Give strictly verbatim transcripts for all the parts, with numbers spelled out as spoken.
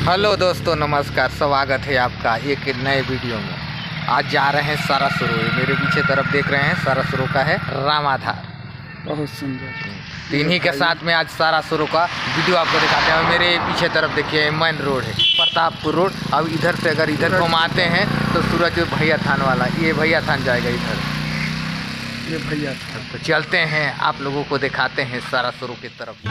Hello दोस्तों, नमस्कार। स्वागत है आपका एक नए वीडियो में। आज जा रहे हैं सारासुरु। मेरे पीछे तरफ देख रहे हैं सारासुरु का है रामाधार। बहुत सुंदर। तो इन्हीं के साथ में आज सारासुरु का वीडियो आपको दिखाते हैं। मेरे पीछे तरफ देखिए मेन रोड है, प्रतापपुर रोड। अब इधर से अगर इधर घुमाते हैं तो सूरज भैया थान वाला, ये भैया थान जाएगा इधर, ये भैया थान। तो चलते हैं, आप लोगों को दिखाते हैं सारासुरु की तरफ।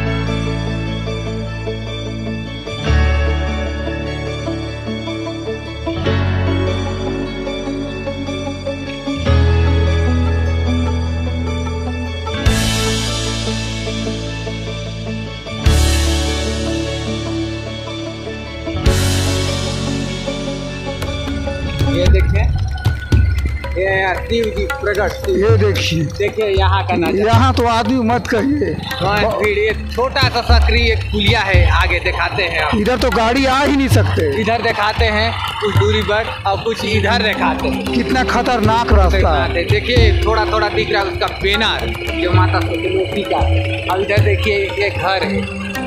ये देखें, ये शिव जी प्रकट। ये देखिए, देखिए यहाँ का नजारा। यहाँ तो आदमी मत कहिए। हाँ, फिर ये छोटा सा सक्रिय एक पुलिया है, आगे दिखाते हैं आप। इधर तो गाड़ी आ ही नहीं सकते। इधर दिखाते हैं कुछ दूरी पर और कुछ इधर दिखाते हैं। कितना खतरनाक रास्ता है। देखिए थोड़ा थोड़ा दिख रहा है उसका बैनर, जो माता सतलोकी का। अब इधर देखिए ये घर है,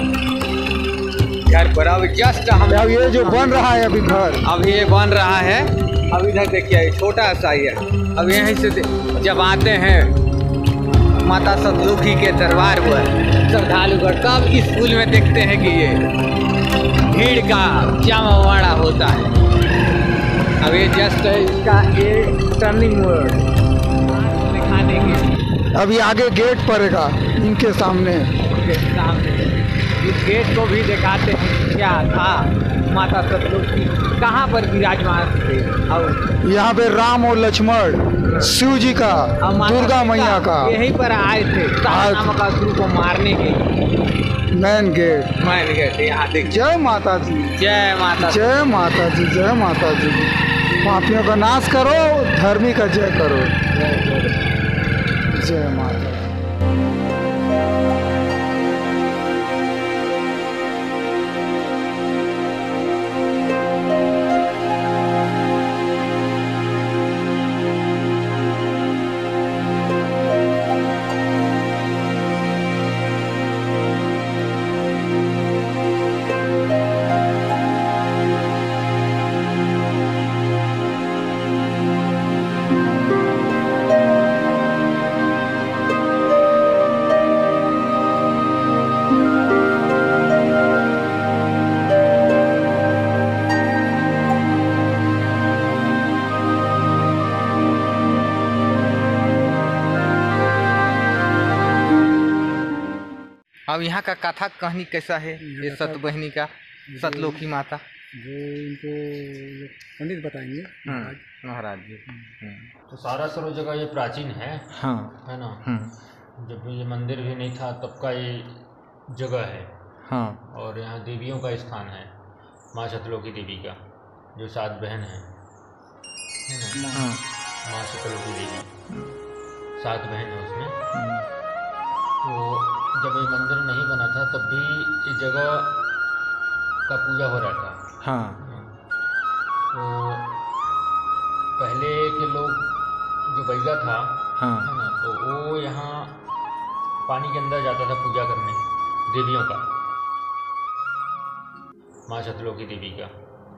घर पर अब जस्ट हम अब ये जो बन रहा है अभी घर, अब ये बन रहा है। अब इधर देखिए छोटा सा ही है। अब यहीं से जब आते हैं माता सतलोकी के दरबार पर श्रद्धालुगढ़, तब इस पुल में देखते हैं कि ये भीड़ का जमावड़ा होता है। अब ये जस्ट इसका ये टर्निंग मोड़ दिखाने के, अभी आगे गेट पड़ेगा इनके सामने। के सामने इस गेट को भी दिखाते हैं क्या था, माता सतलोकी कहाँ पर विराजमान थे। और यहाँ पे राम और लक्ष्मण, शिव जी का, और माता दुर्गा सीता मैया का यहीं पर आए थे आज- नामक असुर को मारने के लिए। Main gate. मान गए थे यहाँ देख। जय माता जी, जय माता। जय माता जी, जय माता जी। पापियों का नाश करो, धर्मी का जय करो। जय माता। अब यहाँ का कथा कहानी कैसा है ये सतबहिनी का, सतलोकी माता? वो इनको पंडित बताएंगे महाराज जी। तो सारासुरु जगह ये प्राचीन है, हाँ है ना। हम्म, जब ये मंदिर भी नहीं था तब का ये जगह है। हाँ और यहाँ देवियों का स्थान है, माँ सतलोकी देवी का, जो सात बहन है, है ना। हाँ माँ सतलोकी देवी सात बहन है उसमें। तो जब ये मंदिर नहीं बना था तब भी इस जगह का पूजा हो रहा था। हाँ तो पहले के लोग जो बैगा था, हाँ है ना, तो वो यहाँ पानी के अंदर जाता था पूजा करने देवियों का, माँ सतलोकी देवी का।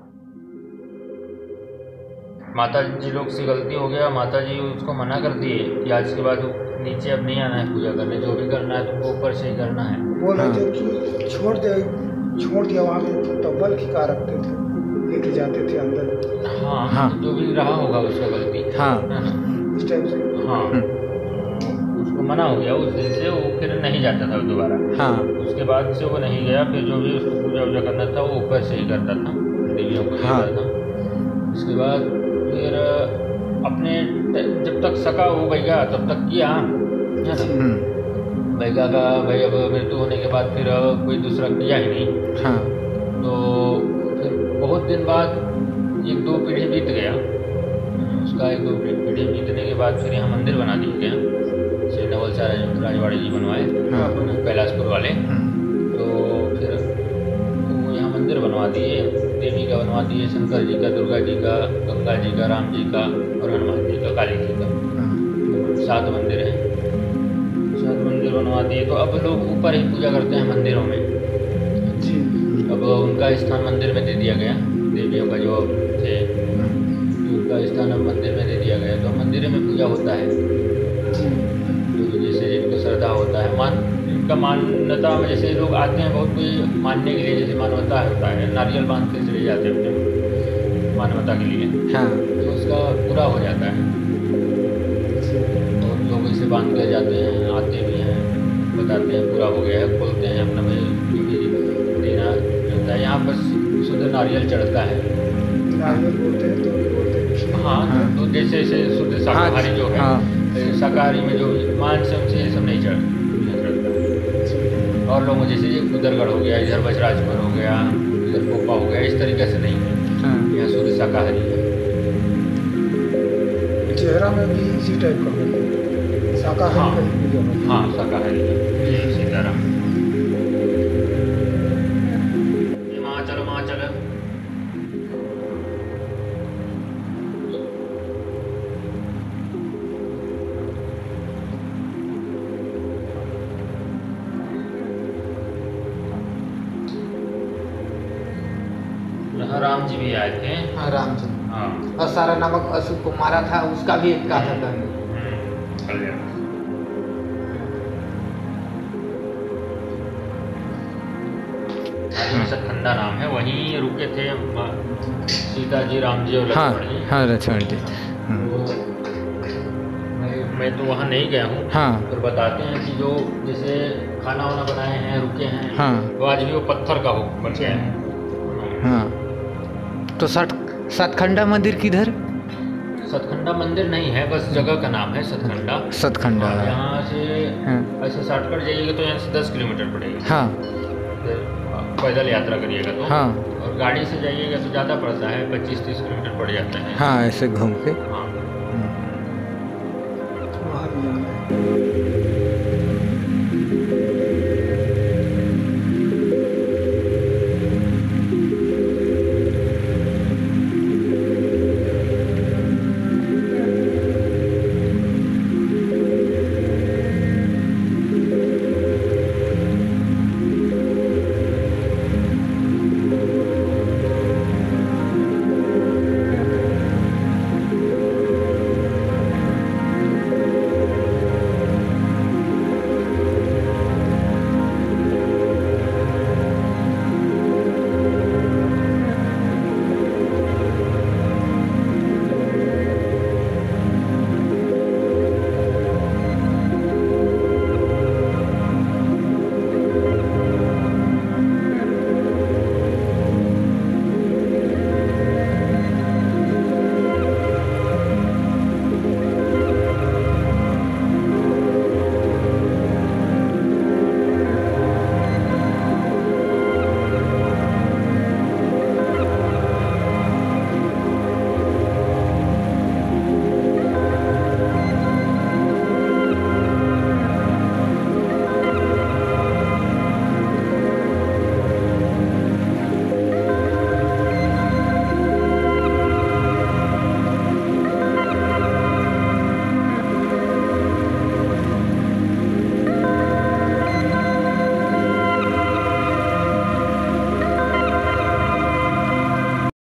माता जी लोग से गलती हो गया, माता जी उसको मना कर दिए कि आज के बाद नीचे अब नहीं आना है पूजा करने, जो भी करना है तुमको ऊपर से ही करना है। बोला जब कि छोड़ दे, छोड़ दिया वहाँ पे टब्बल खिका रखते थे, लेके जाते थे अंदर। हाँ, हाँ। जो भी रहा होगा उसका गलती, हाँ है ना। इस टाइप से हाँ, उसको मना हो गया उस दिन से, वो फिर नहीं जाता था दोबारा। हाँ उसके बाद से वो नहीं गया, फिर जो भी उसको पूजा वूजा करना था वो ऊपर से ही करता था, देवियों को हाँ। देता था। उसके बाद फिर अपने जब तक सका वो बैगा तब तक किया, है ना। हम्म, बैगा का भाई अब मृत्यु होने के बाद फिर कोई दूसरा किया ही नहीं। हाँ तो फिर बहुत दिन बाद एक दो पीढ़ी बीत गया, उसका एक दो पीढ़ी बीतने के बाद फिर यहाँ मंदिर बना दिया गया, श्री नवल सा राजवाड़ी जी बनवाए, हाँ। कैलाशपुर वाले। हम्म, तो फिर वो यहाँ मंदिर बनवा दिए, देवी का बनवा दिए, शंकर जी का, दुर्गा जी का, गंगा जी का, राम जी का और हनुमान जी का, काली जी का। हाँ, सात मंदिर हैं, सात मंदिर बनवा दिए। तो अब लोग ऊपर ही पूजा करते हैं मंदिरों में। जी। अब अब उनका स्थान मंदिर में दे दिया गया, देवियों का जो थे उनका स्थान अब मंदिर में दे दिया गया, तो मंदिर में पूजा होता है। तो जैसे जिनको श्रद्धा होता है, मान इनका मान्यता में जैसे लोग आते हैं बहुत कोई मानने के लिए, जैसे मानवता होता है, नारियल बांध के चले जाते हैं अपने मानवता के लिए, हाँ तो उसका पूरा हो जाता है। और लोग इसे बांध कर जाते हैं, आते भी हैं, बताते हैं पूरा हो गया है, खोलते हैं अपना भाई जो भी देना रहता है। यहाँ पर शुद्ध नारियल चढ़ता है। नारियल बोलते हैं तो बोलते हैं। हाँ, तो जैसे जैसे शुद्ध शाकाहारी जो है, हाँ। शाकाहारी में जो मांस है उनसे ये सब नहीं चढ़ नहीं चढ़ता। और लोगों जैसे ये उदरगढ़ हो गया, इधर बजराजपुर हो गया, इधर पोपा हो गया, इस तरीके से नहीं है, हाँ। यहाँ शुद्ध शाकाहारी है। चेहरा में भी इसी टाइप का है, शाकाहारी हाँ। का ही पूजा है। हाँ शाकाहारी है, सीताराम। ये वहाँ चलो, वहाँ चलो। यहाँ राम जी भी आए थे। हाँ राम जी। हाँ। और सारा नामक असुर को मारा था, उसका भी एक गाथा कहेंगे। हम्म, चल गया। सतखंडा नाम है, वहीं रुके थे म- सीता जी, राम जी और हाँ लक्ष्मण जी। हाँ लक्ष्मण जी। हाँ। मैं- मैं तो वहाँ नहीं गया हूँ, हाँ पर बताते हैं कि जो जैसे खाना वाना बनाए हैं, रुके हैं, हाँ तो आज भी वो पत्थर का हो बन गया है। हाँ। तो सत सतखंडा मंदिर किधर? सतखंडा मंदिर नहीं है, बस जगह का नाम है सतखंडा। सतखंडा। हाँ, यहाँ से हाँ ऐसे शॉर्टकट जाइएगा तो यहाँ से दस किलोमीटर पड़ेगा। हाँ फिर पैदल यात्रा करिएगा तो, हाँ और गाड़ी से जाइएगा तो ज़्यादा पड़ता है, पच्चीस तीस किलोमीटर पड़ जाता है। हाँ ऐसे घूम के। हाँ,